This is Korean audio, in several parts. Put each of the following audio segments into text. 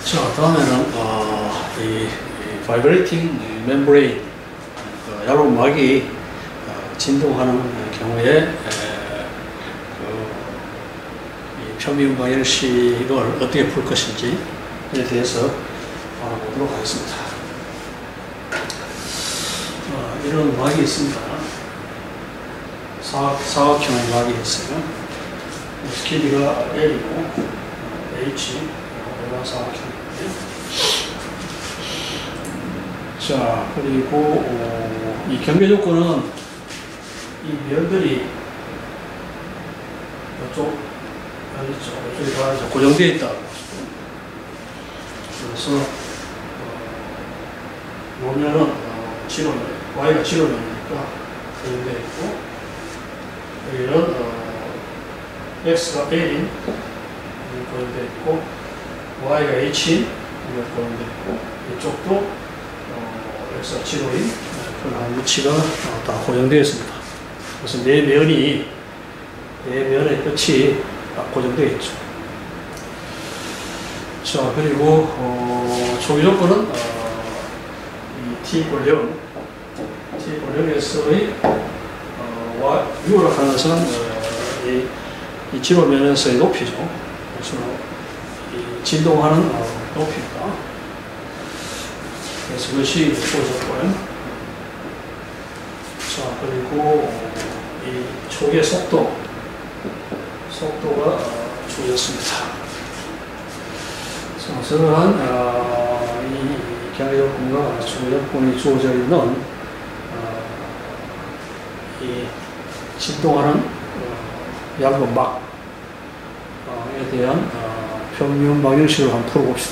자, 다음에는 이 바이브레이팅 멤브레인 야로막이 진동하는 경우에 이 편미음방 형식을 어떻게 풀 것인지에 대해서 알아보도록 하겠습니다. 이런 막이 있습니다. 사각형의 막이 있어요. 길이가 L이고 H 사각형인데, 자, 그리고 이 경계 조건은 이 면들이 이쪽, 이쪽에 다 고정되어 있다. 그래서 요면은 y가 0면이니까 고정되어 있고, 여기는 x가 L인 고정되어 있고, y가 h인 고정되어 있고, 이쪽도 x가 0인 그런 위치가 다 고정되어 있습니다. 그래서 네 면의 끝이 다 고정되어 있죠. 자, 그리고 초기 조건은 이 T=0에서의 U라고 하는 것은 이 지로면에서의 높이죠. 그래서 이 진동하는 높이입니다. 그래서 그것이 주어졌고요. 자, 그리고 이 촉의 속도가 주어졌습니다. 자, 저러한 이 경계조건과 주요조건이 주어져 있는 이 진동하는 얇은 막에 대한 편미음방 형식을 한번 풀어봅시다.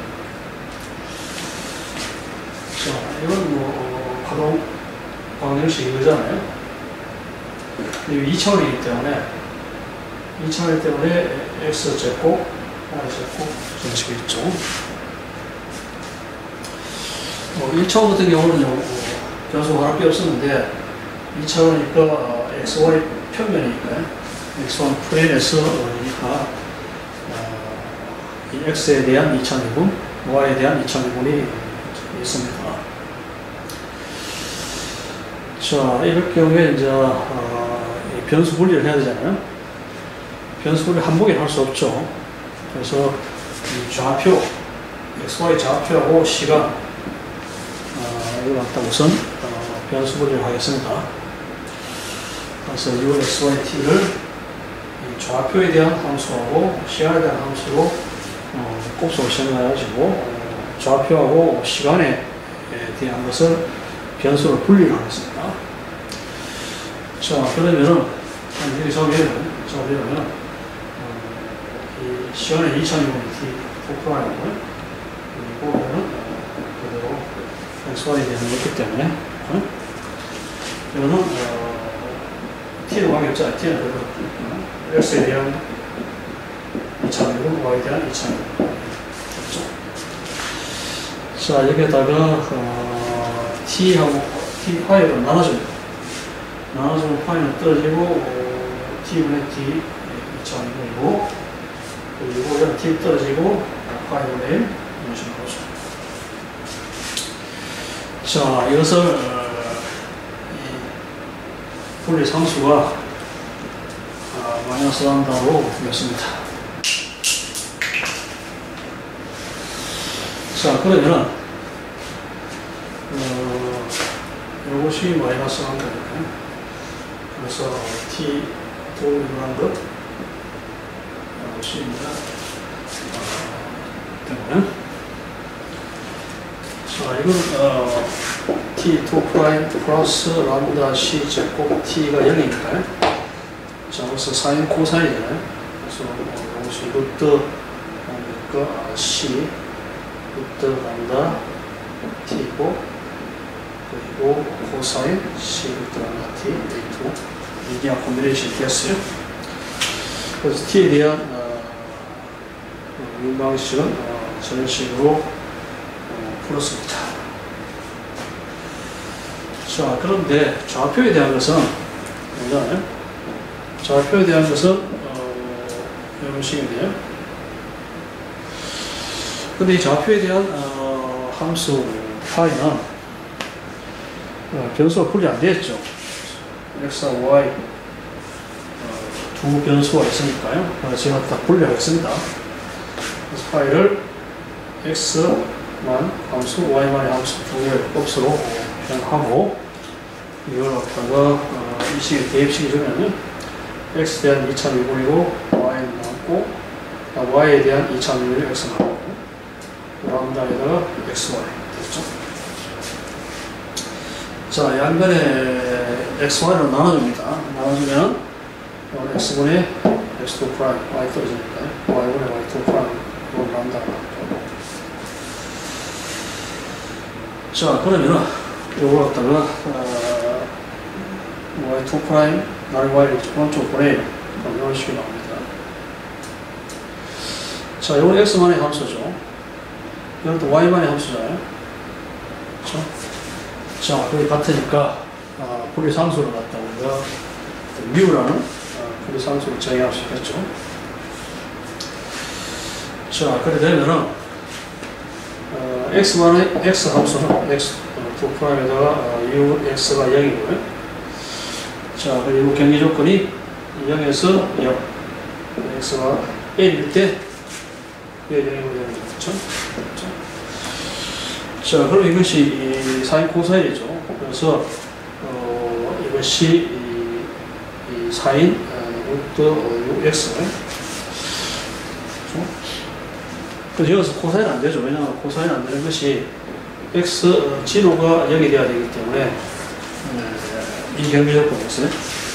자, 이건 파동 방정식 이거잖아요. 그리고 2차원이기 때문에 x 제곱, y 제곱 정식이 있죠. 1차원 같은 경우는요, 변수가 하나밖에 없었는데 2차원이니까 xy 평면이니까요. x1 플레인에서 이 x에 대한 2차미분, y에 대한 2차미분이 있습니다. 자, 이럴 경우에 이제 변수 분리를 해야 되잖아요. 변수 분리 한복에 할 수 없죠. 그래서 이 좌표, xy 좌표하고 시간 이걸 갖다 우선 변수 분리를 하겠습니다. 그래서 u, x, y, t를 이 좌표에 대한 함수하고 시간에 대한 함수로 곱셈을 시행해가지고 좌표하고 시간에 대한 것을 변수로 분리를 하겠습니다. 자, 그러면은 여기서 보면은 이 시간의 2차미분이 t4'이고요. 그리고 보면은 그대로 xy에 대한 거기 때문에 이거는 t는 관계 없잖아요. t는 그대로 x에 대한 2차미분, y에 대한 2차미분. 자, 여기에다가 t하고 t 파이로 나눠줍니다. 나눠주면 파이는 떨어지고 t분의 t 2차미분이고, 그리고 여기 t 떨어지고 파이분의 1 이런 식으로 보죠. 자, 이것을 이 분리 상수가 마이너스 람다로 맺습니다. 자, 그러면은 이것이 마이너스 람다니까요. 그래서 t2 람다 이것이 때문에 자, 이건 t2 프라임 플러스 람다 c 제곱 t가 0이니까요. 자, 그래서 사인 코사인이잖아요. 그래서 이것이 루트 c 루트 람다 t고, 그리고 코사인 c 루트 람다 t a2 리니어 콤비네이션이 됐어요. 그래서 t에 대한 방식은 저런 식으로 풀었습니다. 자, 그런데 좌표에 대한 것은 뭐냐면, 좌표에 대한 것은 이런 식인데요. 근데 이 좌표에 대한 함수 파이는 변수가 분리 안 되었죠. x와 y 두 변수가 있으니까요. 제가 다 분리하겠습니다. 그래서 파이를 x만 함수, y만의 함수 두 개의 값으로 표현하고 이걸 갖다가 이 식에 대입시켜주면 x에 대한 2차 미분이고 y는 나왔고 y에 대한 2차 미분이 x 나왔고 람다에다가 xy 됐죠. 자, 양변에 xy로 나눠줍니다. 나눠주면 x분의 x2 프라임 y 떨어지니까요. y분의 y2 프라임 이건 람다가 나왔죠. 자, 그러면은 요걸 갖다가 y2 프라임 나를 y를 오른쪽 보내요. 그럼 이런 식이 나옵니다. 자, 이건 x만의 함수죠. 이것도 y만의 함수잖아요. 그렇죠? 자, 그게 같으니까 분리상수를 갖다 우리가 μ라는 분리상수를 정의할 수 있겠죠. 자, 그래 되면은 x만의 x 함수는 x2 프라임에다가 u x가 0이고요. 자, 그리고 경계 조건이 0에서 0 x가 1일 때 0이고 0이죠. 자, 그럼 이것이 사인 코사인이죠. 그래서 이것이 이 사인 루트 x고요. 그래서 여기서 코사인 안 되죠. 왜냐하면 코사인 안 되는 것이 x 진호가 0이 돼야 되기 때문에 이 경계 조건이었어요.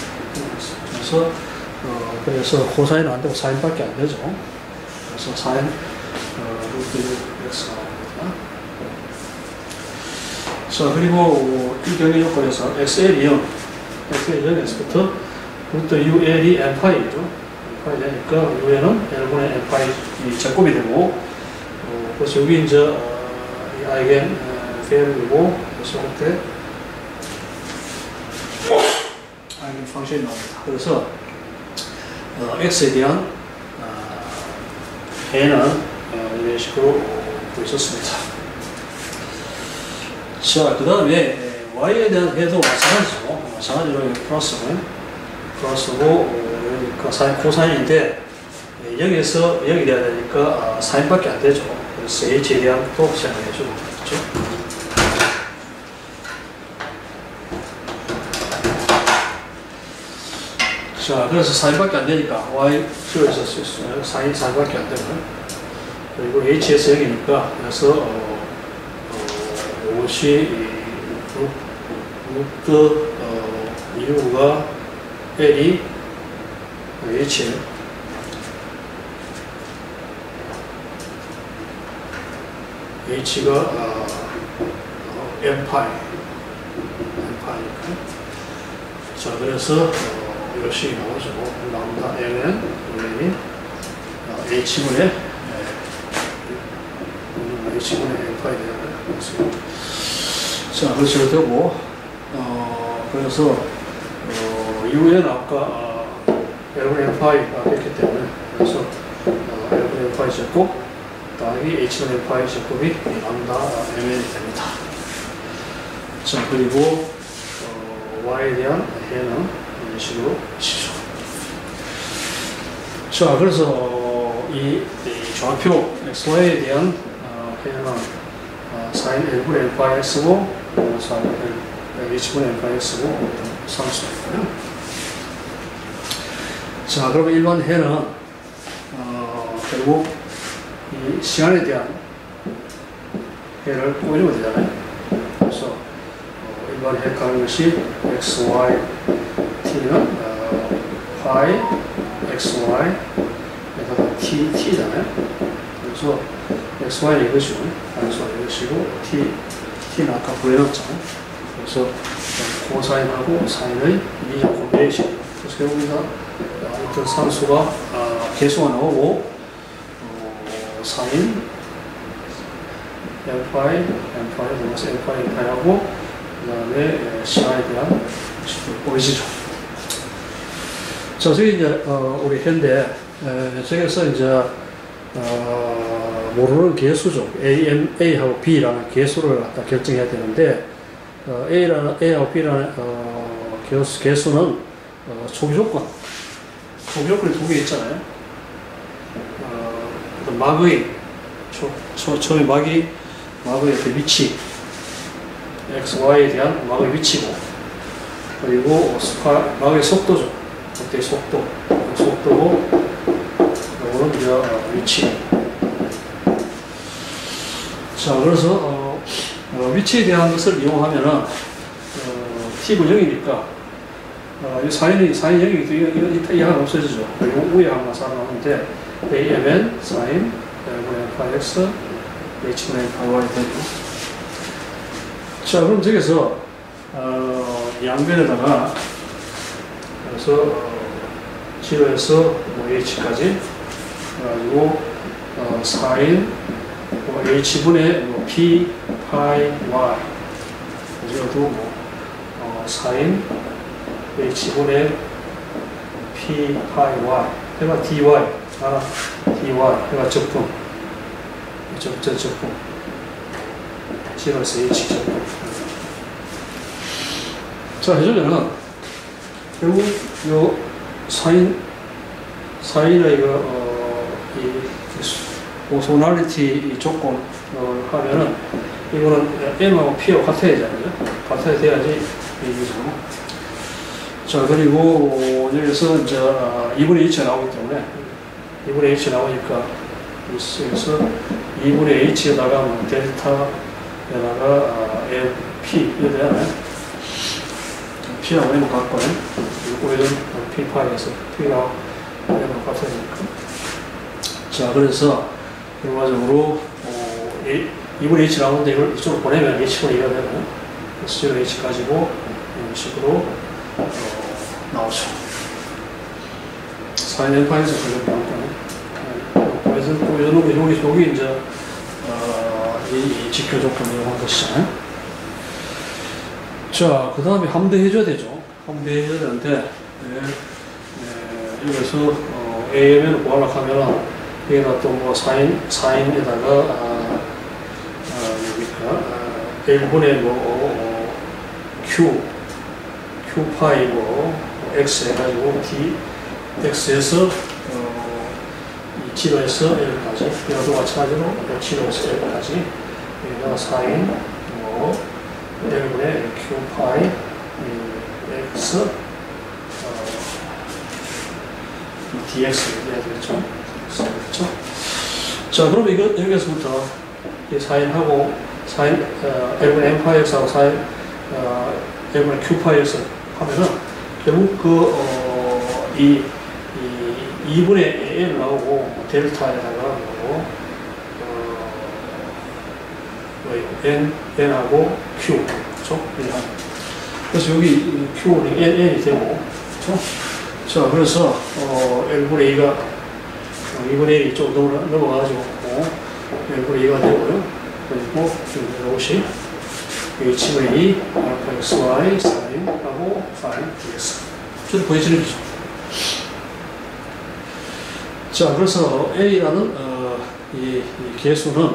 그래서 코사인은 안 되고 사인밖에 안 되죠. 그래서 사인 루트 x가 나옵니다. 자, 그리고 이 경계 조건에서 xl이 0, xl이 0에서부터 루트 ul이 n파이죠. n파이 되니까 u에는 l분의 n파이 제곱이 되고, 그래서 여기 이제 이 아이겐 밸류고, 그래서 그때 아이겐 펑션이 나옵니다. 그래서 x에 대한 n은 이런 식으로 보였었습니다. 자, 그 다음에 y에 대한 해도 마찬가지죠. 마찬가지로 플러스고 그러니까 사인 코사인인데 0에서 0이 돼야 되니까 사인밖에 안 되죠. 그래서 h에 대한 또 생각해 주고 그렇죠. 자, 그래서 사인밖에 안 되니까 y 키워서 사인밖에 안 되고 그리고 h에서 0이니까 그래서 이것이 루트 u가 l이 h h가 n파이 자, 그래서 이것이 나오죠. 나온다. mn n이 h분의 n파이 되는 자, 그렇게 되고, 그래서, u는 아까, l분의 n파이가 됐기 때문에, 그래서, l분의 n파이 제곱, 더하기 h분의 n파이 제곱이 람다 mn이 됩니다. 자, 그리고, y에 대한 해는 이런 식으로 치죠. 자, 그래서, 이 좌표, xy에 대한 해는 사인 l분의 n파이 x고, 사인 h분의 n파이 x고, 상수고요. 자, 그러면 일반 해는, 결국, 이 시간에 대한 해를 꼬이면 되잖아요. 그래서, 일반 해 가는 것이 x, y, t는 파이, x, y, 에다가 t, t잖아요. 그래서, x, y는 이것이고, x, y 이것이고, t는 아까 구해놨잖아요. 그래서, 코사인하고 사인의 미적분 베이식. 그래서 여기서, 어떤 상수가, 개수가 나오고, 사인, n파이, n파이하고, 그 다음에 시간에 대한 식을 보이시죠. 자, 저기 이제, 우리 현대, 저기서 이제, 모르는 개수죠. A하고 B라는 개수를 갖다 결정해야 되는데, A하고 B라는 개수는 초기 조건이 두 개 있잖아요. 막의, 처음에 막의 위치, X, Y에 대한 막의 위치고, 그리고 막의 속도죠. 그때 속도고, 이거는 이제 위치. 자, 그래서 위치에 대한 것을 이용하면은 t분 0이니까 이 사인이 0이기 이 하나 없어지죠. 그리고 위에 하나 살아나는데 AMN 사인 M분의 파이X H분의 파이Y 되죠. 자, 그럼 저기서 양변에다가 그래서 0에서 H까지 그래가지고 사인 H분의 P, 파이, Y 이것도 사인 H분의 P, 파이, Y 해가 DY 알아? DY 해가 적분 적분 0에서 H 적분. 자, 해주면은 결국 요 사인의 오소날리티 조건을 하면은 이거는 M하고 P하고 같아야 되잖아요. 같아야 돼야지 이기죠. 자, 그리고 여기서 이제 2분의 H가 나오기 때문에 2분의 H 나오니까 여기서 2분의 H에다가 뭐 델타에다가 P 이렇게 되잖아요. P하고 M은 같고요. 그리고 이런 P파에서 P하고 M은 같으니까. 자, 그래서 결과적으로 2분의 H 나오는데 이걸 이쪽으로 보내면 H분의 2가 되면 S0 H 가지고 이런 식으로 나오죠. 사인 N파에서 걸려 나올 거네. 그래서 또 여기 이제 이 지표 조건을 이용한 것이잖아요. 자, 그 다음에 함대해줘야 되죠. 함대해줘야 되는데 여기서 AM을 구하려고 하면 여기다 또 뭐 사인에다가 L분의 뭐 Q파이 뭐 X 해가지고 X에서 0에서 L까지 이것도 마찬가지로 0에서 L까지 여기다가 사인 뭐 L분의 Q파이 X dx 해야 되겠죠. 그렇죠? 자, 그럼 이거 여기서부터 이 사인하고 사인 L분의 M 파이 X하고 사인 L분의 Q 파이 X 하면은 결국 이 2분의 L 나오고 델타에다가 뭐 N하고 Q 그렇죠? 그래서 여기 Q는 N이 되고 그렇죠? 자, 그래서 L분의 2가 2분의 1이 좀 넘어가가지고 L분의 2가 되고요. 그리고 이것이 H분의 2 알파 XY 사인하고 사인 dx 저도 보여지는 거죠. 자, 그래서 A라는 이 개수는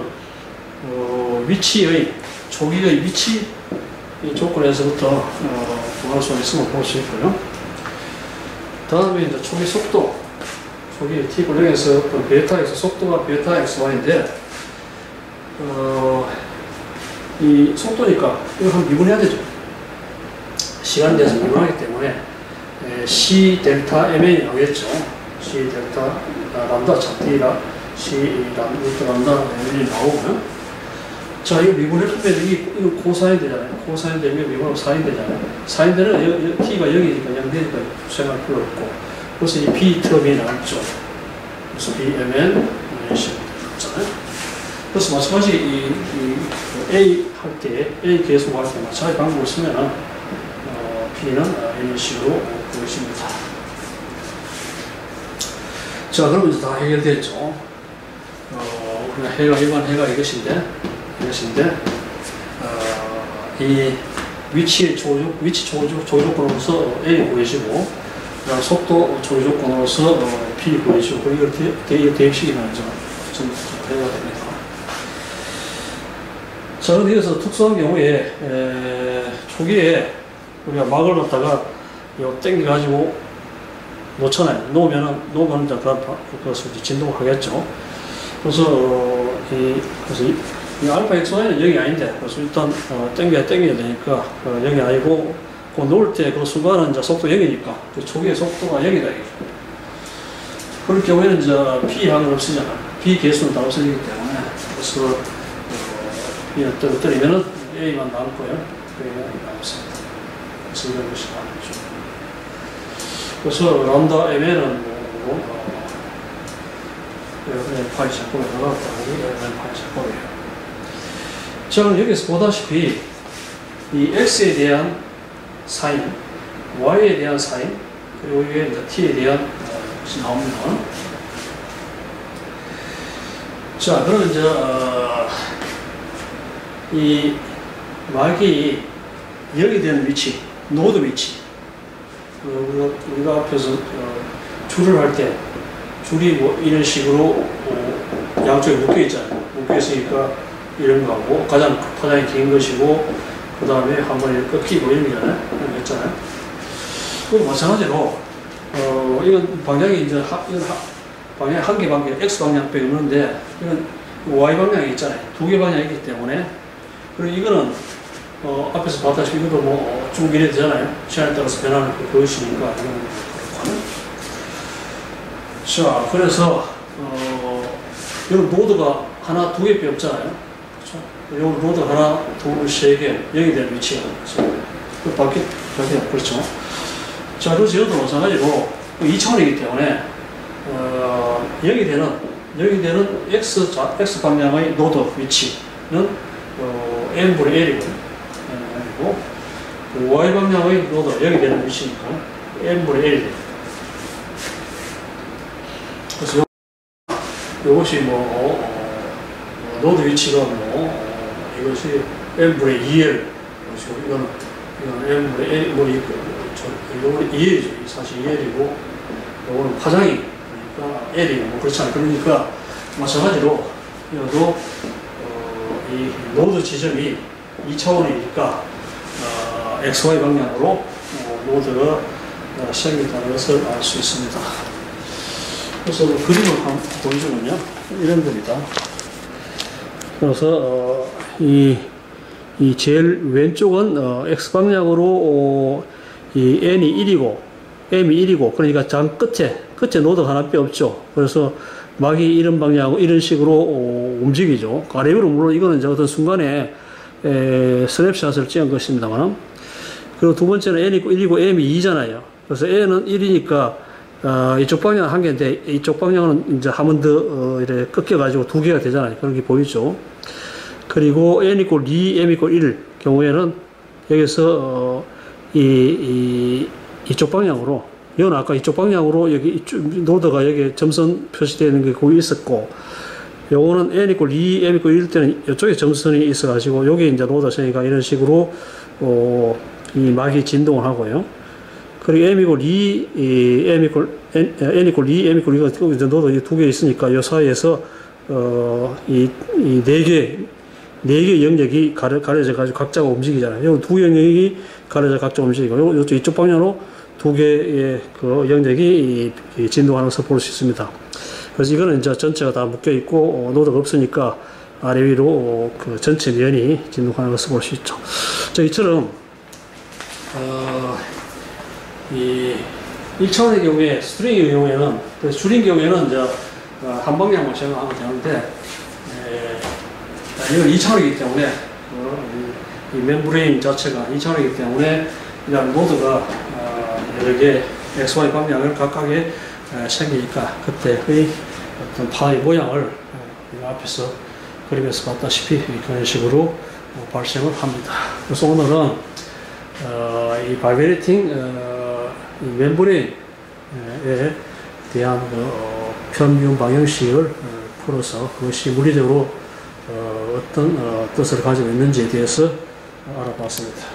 위치의 조기의 위치 이 조건에서부터 구할 수 있으면 볼 수 있고요. 다음에 이제 초기 속도, 초기 t 굴령에서 베타에서 속도가 베타 xy인데 이 속도니까 이거 한번 미분해야 되죠. 시간에 대해서 미분하기 때문에 c 델타 mn이 나오겠죠. c 델타 람다 잡디가 c 람다 mn이 나오고요. 자, 이거 미분해주면 이거 코사인 되잖아요. 코사인 되면 미분하면 사인 되잖아요. 사인 되는 t가 0이니까 0 되니까 생각할 필요 없고. 그래서 이 b 텀이 나왔죠. 그래서 bmn 이런 식으로 되잖아요. 그래서 마찬가지 이 a 할 때, a 계속 할 때 마찬가지 방법을 쓰면은 b는 이런 식으로 보여집니다. 자, 그럼 이제 다 해결됐죠. 그냥 일반 해가 이것인데 이 위치 조조건으로서 A 구해지고 그다음 속도 조조건으로서 P 구해지고 이걸 대입식이라는 점 해야 됩니다. 자, 근데 여기서 특수한 경우에 초기에 우리가 막을 갖다가 요 땡겨가지고 놓잖아요. 놓으면 이제 그것을 진동을 하겠죠. 그래서 이 알파 XY는 0이 아닌데, 그래서 일단 땡겨야 되니까 0이 아니고, 그 놓을 때 그 순간은 이제 속도 0이니까 그 초기의 속도가 0이다 이거죠. 그럴 경우에는 이제 B 항을 없애잖아요. B 개수는 다 없어지기 때문에, 그래서 B는 떨어뜨리면은 A만 남고요. A만 남습니다. 그래서 이런 것이 나오죠. 그래서 람다 MN은 파이 제곱에 나갔다고 MN 파이 제곱이에요. 자, 그럼 여기서 보다시피 이 X에 대한 사인, Y에 대한 사인, 그리고 이게 이제 T에 대한 것이 나옵니다. 자, 그러면 이제 이 막이 0이 되는 위치, 노드 위치, 우리가 앞에서 줄을 할 때 줄이 뭐 이런 식으로 양쪽에 묶여 있잖아요. 묶여 있으니까 이런 거하고 파장이 긴 것이고, 그 다음에 한 번에 꺾이고 이런 거잖아요. 이런 거 있잖아요. 그리고 마찬가지로 이건 방향이 이제 방향 한 개 방향 X 방향밖에 없는데, 이건 Y 방향이 있잖아요. 두 개 방향이 있기 때문에. 그리고 이거는 앞에서 봤다시피 이것도 뭐 쭉 이래 되잖아요. 시간에 따라서 변하는 그것이니까 이건 그렇고. 자, 그래서 이런 노드가 하나 두 개밖에 없잖아요. 그렇죠? 이 노드 하나, 둘, 세 개, 0이 되는 위치가 그 밖에 그렇죠. 자, 그래서 이것도 마찬가지로 2차원이기 때문에 0이 되는 X 방향의 노드 위치는 n분의 L이고, Y 방향의 노드 0이 되는 위치니까 n분의 L이 돼요. 그래서 이것이 노드 위치가 이것이 n분의 2L, 이거는 n분의 L, 이거는 2L이죠. 사실 2L이고, 이거는 파장이 그러니까 L이고, 그렇잖아요. 그러니까 마찬가지로 이것도 이 노드 지점이 2차원이니까 XY 방향으로 노드가 생긴다는 것을 알 수 있습니다. 그래서 그림을 한번 보여주면요, 이런 겁니다. 그래서 이 제일 왼쪽은 X 방향으로 이 N이 1이고 M이 1이고, 그러니까 장 끝에 노드가 하나밖에 없죠. 그래서 막이 이런 방향으로 이런 식으로 움직이죠. 아래 위로 물론 이거는 이제 어떤 순간에 스냅샷을 찍은 것입니다만, 그리고 두 번째는 N이 1이고 M이 2잖아요. 그래서 N은 1이니까 이쪽 방향은 한 개인데, 이쪽 방향은 이제 한 번 더 이렇게 꺾여가지고 두 개가 되잖아요. 그런 게 보이죠. 그리고 N 이꼴 2, M 이꼴 1 경우에는 여기서 이쪽 방향으로, 이건 아까 이쪽 방향으로 여기 노드가 여기 점선 표시되어 있는 게 거기 있었고, 요거는 N 이꼴 2, M 이꼴 1 때는 이쪽에 점선이 있어가지고, 여기 이제 노드가 있으니까 이런 식으로 이 막이 진동을 하고요. 그리고 M 이꼴 2, N 이꼴 2, M 이꼴 2가 이제 노드 두 개 있으니까 이 사이에서 이 네 개의 영역이 가려져가지고 각자가 움직이잖아요. 이 두 영역이 가려져 각자 움직이고, 이쪽 방향으로 두 개의 그 영역이 진동하는 것을 볼 수 있습니다. 그래서 이거는 이제 전체가 다 묶여 있고, 노드가 없으니까 아래 위로 그 전체 면이 진동하는 것을 볼 수 있죠. 자, 이처럼, 이 1차원의 경우에, 스트링의 경우에는, 그래서 줄인 경우에는 이제 한 방향만 생각하면 되는데, 이건 2차원이기 때문에, 이 멤브레인 자체가 2차원이기 때문에, 이런 노드가 여러 개 XY 방향을 각각에 생기니까, 그때의 어떤 파의 모양을 앞에서 그림에서 봤다시피 그런 식으로 발생을 합니다. 그래서 오늘은 이 바이브레이팅 이 멤브레인에 대한 편미분 방정식을 풀어서 그것이 물리적으로 어떤 뜻을 가지고 있는지에 대해서 알아봤습니다.